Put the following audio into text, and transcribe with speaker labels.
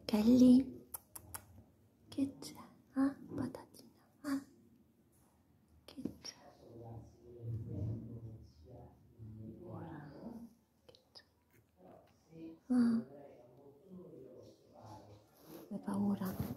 Speaker 1: Kelly? Che c'è? Ah, patatina? Ah, che c'è? Ora, che c'è? Ah, hai paura?